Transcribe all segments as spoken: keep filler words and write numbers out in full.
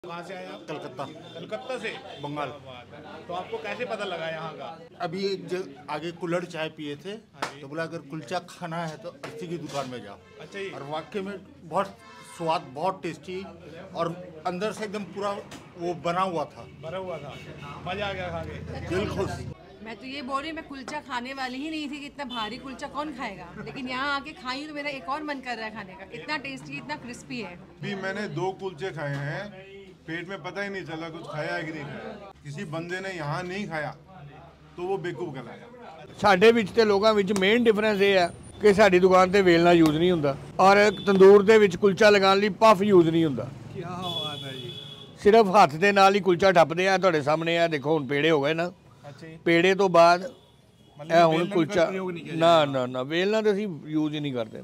कहाँ से आए आप? कलकत्ता। कलकत्ता से? बंगाल। तो आपको कैसे पता लगा यहाँ का? अभी एक जगह आगे कुल्हड़ चाय पिए थे तो बोला अगर कुलचा खाना है तो इसी की दुकान में जाओ। अच्छा जी। और वाकई में बहुत स्वाद, बहुत टेस्टी और अंदर से एकदम पूरा वो बना हुआ था, भरा हुआ था, मजा आ गया खा के, दिल खुश। मैं तो ये बोल रही मैं कुलचा खाने वाली ही नहीं थी कि इतना भारी कुलचा कौन खाएगा, लेकिन यहाँ आके खाई तो मेरा एक और मन कर रहा है खाने का। इतना टेस्टी, इतना क्रिस्पी है। भी मैंने दो कुलचे खाए हैं, पेट में पता ही नहीं चला कुछ खाया है कि नहीं खाया। किसी बंदे ने यहाँ नहीं खाया तो वो बेवकूफ कहलाया। ਸਾਡੇ ਵਿੱਚ ਤੇ ਲੋਕਾਂ ਵਿੱਚ ਮੇਨ ਡਿਫਰੈਂਸ ਇਹ ਹੈ ਕਿ ਸਾਡੀ ਦੁਕਾਨ ਤੇ ਵੇਲਣਾ ਯੂਜ਼ ਨਹੀਂ ਹੁੰਦਾ ਔਰ ਤੰਦੂਰ ਦੇ ਵਿੱਚ ਕੁਲਚਾ ਲਗਾਉਣ ਲਈ ਪਫ ਯੂਜ਼ ਨਹੀਂ ਹੁੰਦਾ। ਕੀ ਬਾਤ ਹੈ ਜੀ। ਸਿਰਫ ਹੱਥ ਦੇ ਨਾਲ ਹੀ ਕੁਲਚਾ ਠੱਪਦੇ ਆ। ਤੁਹਾਡੇ ਸਾਹਮਣੇ ਆ ਦੇਖੋ ਹੁਣ ਪੇੜੇ ਹੋ ਗਏ ਨਾ। ਅੱਛਾ ਜੀ। ਪੇੜੇ ਤੋਂ ਬਾਅਦ ਇਹ ਹੁਣ ਕੁਲਚਾ ਨਾ ਨਾ ਨਾ ਵੇਲਣਾ ਤੇ ਅਸੀਂ ਯੂਜ਼ ਹੀ ਨਹੀਂ ਕਰਦੇ ਨਾ।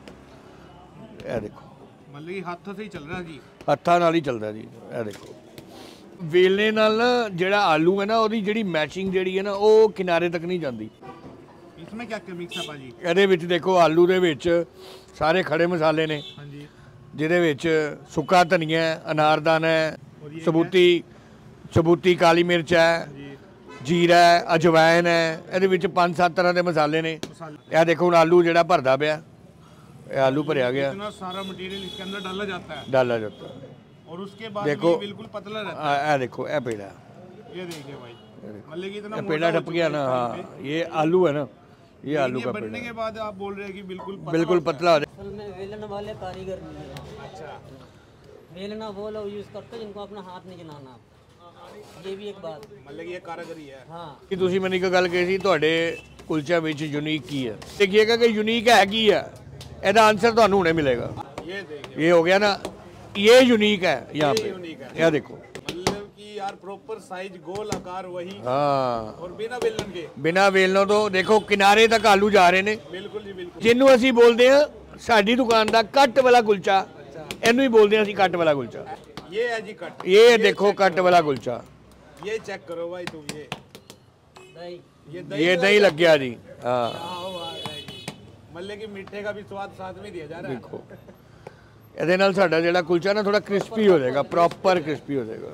ਇਹ ਦੇਖੋ मतलब कि हाथों से ही चल रहा है जी। ਹੱਥਾਂ ਨਾਲ ਹੀ ਚੱਲਦਾ ਜੀ। ਇਹ ਦੇਖੋ ਵੇਲਣੇ ਨਾਲ ਨਾ ਜਿਹੜਾ ਆਲੂ ਹੈ ਨਾ ਉਹਦੀ ਜਿਹੜੀ ਮੈਚਿੰਗ ਜਿਹੜੀ ਹੈ ਨਾ ਉਹ ਕਿਨਾਰੇ ਤੱਕ ਨਹੀਂ ਜਾਂਦੀ। इसमें क्या क्या मिक्स है भाजी? ਇਹਦੇ ਵਿੱਚ ਦੇਖੋ ਆਲੂ ਦੇ ਵਿੱਚ ਸਾਰੇ ਖੜੇ ਮਸਾਲੇ ਨੇ। हाँ जी। ਜਿਹਦੇ ਵਿੱਚ ਸੁੱਕਾ ਧਨੀਆ ਹੈ, ਅਨਾਰਦਾਨਾ ਹੈ, ਸਬੂਤੀ ਸਬੂਤੀ ਕਾਲੀ ਮਿਰਚ ਹੈ, ਜੀਰਾ ਹੈ, ਅਜਵਾਇਨ ਹੈ। ਇਹਦੇ ਵਿੱਚ ਪੰਜ ਸੱਤ ਤਰ੍ਹਾਂ ਦੇ ਮਸਾਲੇ ਨੇ। ਇਹ ਦੇਖੋ ਹੁਣ ਆਲੂ ਜਿਹੜਾ ਭਰਦਾ ਪਿਆ, ਇਹ ਆਲੂ ਭਰਿਆ ਗਿਆ। इतना सारा मटेरियल इसके अंदर डाला जाता है। डाला जाता है और उसके बाद देखो ये बिल्कुल पतला रहता आ, आ देखो ये पेड़ा, है। ये देखिए भाई, मतलब कि इतना ये मोटा पेड़ा हो टप चुका गया है ना। इस हाँ टाइम पे। ये आलू है ना, ये आलू ये का बनने पेड़ा के बाद आप बोल रहे हैं कि बिल्कुल पतला बिल्कुल होता है। पतला हो जाए। असल में वेलन वाले कारीगर नहीं है। अच्छा। वेलना वो लोग यूज़ करते हैं जिनको अपना हाथ नहीं चलाना। ये भी एक बात। मतलब कि ये कारीगरी है। हाँ ਕਿ ਤੁਸੀਂ ਮੈਨੂੰ ਇੱਕ ਗੱਲ ਕਹੀ ਸੀ ਤੁਹਾਡੇ ਕੁਲਚਿਆਂ ਵਿੱਚ ਯੂਨੀਕ ਕੀ ਹੈ। ਦੇਖੀਏਗਾ ਕਿ ਯੂਨੀਕ ਹੈ ਕੀ ਹੈ, ਇਹਦਾ ਆंसर ਤੁਹਾਨੂੰ ਹੁਣੇ मिलेगा। ये देखिए, ये हो गया ना, ये यूनिक है यहाँ पे। यूनिक है। यह देखो मतलब कि यार प्रॉपर साइज, गोल आकार वही, हाँ और बिना बेलन के। बिना वेलनों तो देखो किनारे तक आलू जा रहे ने। बिल्कुल जी बिल्कुल। ਜਿਹਨੂੰ ਅਸੀਂ ਬੋਲਦੇ ਆ ਸਾਡੀ ਦੁਕਾਨ ਦਾ ਕੱਟ ਵਾਲਾ ਕੁਲਚਾ, ਇਹਨੂੰ ਹੀ ਬੋਲਦੇ ਆ ਅਸੀਂ ਕੱਟ ਵਾਲਾ ਕੁਲਚਾ। ये है जी कट। ਇਹ ਦੇਖੋ ਕੱਟ ਵਾਲਾ ਕੁਲਚਾ, ये चेक करो भाई तुम, ये दही ये ਇਹ ਦਹੀਂ ਲੱਗਿਆ ਜੀ। हाँ क्या बात है जी। मतलब कि मीठे का भी स्वाद साथ में दिया जा रहा है। ਦੇਖੋ ਇਹਦੇ ਨਾਲ ਸਾਡਾ ਜਿਹੜਾ ਕੁਲਚਾ ਨਾ ਥੋੜਾ ਕ੍ਰਿਸਪੀ ਹੋ ਜਾਏਗਾ, ਪ੍ਰੋਪਰ ਕ੍ਰਿਸਪੀ ਹੋ ਜਾਏਗਾ।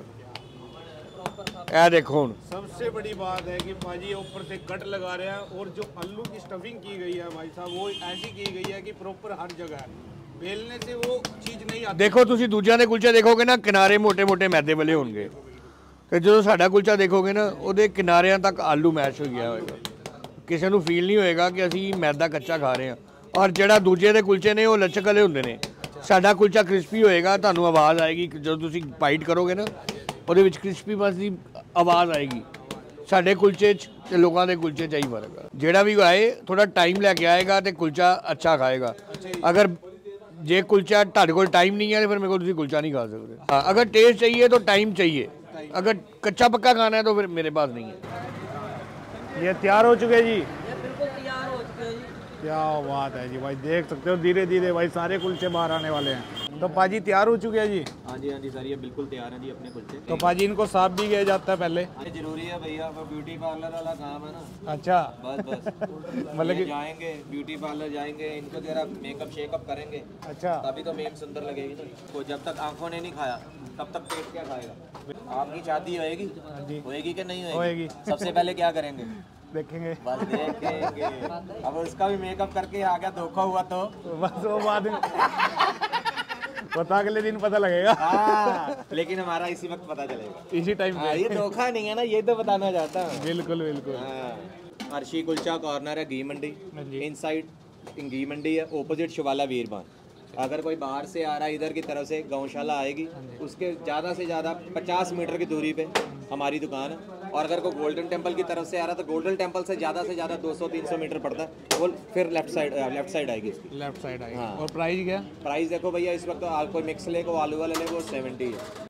ਇਹ ਦੇਖੋ ਹੁਣ सबसे बड़ी बात है कि भाजी ये ऊपर से कट लगा रहे हैं और जो आलू की स्टफिंग की गई है भाई साहब वो ऐसी की गई है कि प्रॉपर हर जगह है। बेलने से वो चीज़ नहीं आती। ਦੇਖੋ ਤੁਸੀਂ ਦੂਜਿਆਂ ਦੇ ਕੁਲਚੇ ਦੇਖੋਗੇ ਨਾ ਕਿਨਾਰੇ ਮੋٹے ਮੋٹے ਮੈਦੇ ਵਾਲੇ ਹੋਣਗੇ, ਤੇ ਜਦੋਂ ਸਾਡਾ ਕੁਲਚਾ ਦੇਖੋਗੇ ਨਾ ਉਹਦੇ ਕਿਨਾਰਿਆਂ ਤੱਕ ਆਲੂ ਮੈਸ਼ ਹੋ ਗਿਆ ਹੋਏਗਾ। ਕਿਸੇ ਨੂੰ ਫੀਲ ਨਹੀਂ ਹੋਏਗਾ ਕਿ ਅਸੀਂ ਮੈਦਾ ਕੱਚਾ ਖਾ ਰਹੇ ਹਾਂ। ਔਰ ਜਿਹੜਾ ਦੂਜੇ ਦੇ ਕੁਲਚੇ ਨੇ ਉਹ ਲਚਕ ਵਾਲੇ ਹੁੰਦੇ ਨੇ, ਸਾਡਾ ਕੁਲਚਾ ਕ੍ਰਿਸਪੀ ਹੋਏਗਾ। ਤੁਹਾਨੂੰ ਆਵਾਜ਼ ਆਏਗੀ ਜਦੋਂ ਤੁਸੀਂ ਬਾਈਟ ਕਰੋਗੇ ਨਾ, ਉਹਦੇ ਵਿੱਚ ਕ੍ਰਿਸਪੀ ਬਸ ਦੀ ਆਵਾਜ਼ ਆਏਗੀ। ਸਾਡੇ ਕੁਲਚੇ 'ਚ ਤੇ ਲੋਕਾਂ ਦੇ ਕੁਲਚੇ 'ਚ ਹੀ ਫਰਕ ਹੈ। ਜਿਹੜਾ ਵੀ ਆਏ ਥੋੜਾ ਟਾਈਮ ਲੈ ਕੇ ਆਏਗਾ ਤੇ ਕੁਲਚਾ ਅੱਛਾ ਖਾਏਗਾ। ਅਗਰ ਜੇ ਕੁਲਚਾ ਤੁਹਾਡੇ ਕੋਲ टाइम नहीं है तो फिर मेरे को ਤੁਸੀਂ कुलचा नहीं खा सकते। हाँ अगर टेस्ट चाहिए तो टाइम चाहिए, अगर कच्चा पक्का खाना है तो फिर मेरे पास नहीं है। ये तैयार हो चुके हैं जी। ये बिल्कुल तैयार हो चुके हैं जी। क्या बात है जी भाई, देख सकते हो धीरे धीरे भाई सारे कुलचे बाहर आने वाले हैं। तो पाजी तैयार हो चुके हैं जी। हाँ जी हाँ जी सर, ये बिल्कुल तैयार है जी अपने कुलचे। तो पाजी इनको साफ भी किया जाता है पहले? ये जरूरी है भैया, वो ब्यूटी पार्लर वाला काम है ना। अच्छा। बस बस मतलब कि जाएंगे ब्यूटी पार्लर जाएंगे, इनको जरा मेकअप शेकअप करेंगे, अच्छा तभी तो मेम सुंदर लगेगी ना। तो जब तक आंखों ने नहीं खाया तब तक पेट क्या खाएगा। आपकी शादी होएगी होएगी कि नहीं होएगी? सबसे पहले क्या करेंगे? देखेंगे। बस देखेंगे। अब उसका भी मेकअप करके आ गया धोखा हुआ तो बस वो बाद में पता अगले दिन पता लगेगा। हाँ, लेकिन हमारा इसी वक्त पता चलेगा, इसी टाइम हाँ, ये धोखा नहीं है ना, ये तो बताना चाहता हूँ। बिल्कुल बिल्कुल। हाँ, अर्शी कुलचा कॉर्नर है घी मंडी, इनसाइड घी मंडी है, ऑपोजिट शिवाला वीरबान। अगर कोई बाहर से आ रहा है इधर की तरफ से गौशाला आएगी, उसके ज़्यादा से ज़्यादा पचास मीटर की दूरी पे हमारी दुकान है। और अगर कोई गोल्डन टेम्पल की तरफ से आ रहा है तो गोल्डन टेम्पल से ज़्यादा से ज़्यादा दो सौ तीन सौ मीटर पड़ता है, वो फिर लेफ्ट साइड लेफ्ट साइड आएगी इसकी। लेफ्ट साइड आएगी। हाँ। और प्राइस क्या? प्राइस देखो भैया, इस वक्त तो कोई मिक्स ले को आलू वाले ले वो सेवेंटी है।